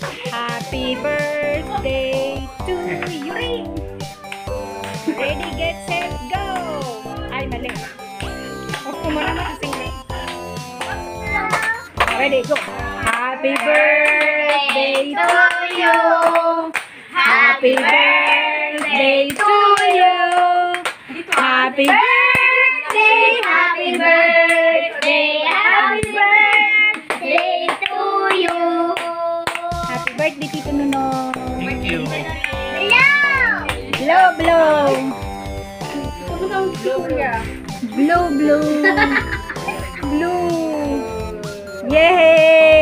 Happy birthday to you. Ready, get, set, go! Ay, mali. Off ko muna makasing. Ready, go! Happy birthday to you! Happy birthday to you! Happy birthday! Happy birthday! Happy birthday to you! Happy birthday, Tito Nunong! Thank you. Blow, blow! Blue, blue! Blue! Yay!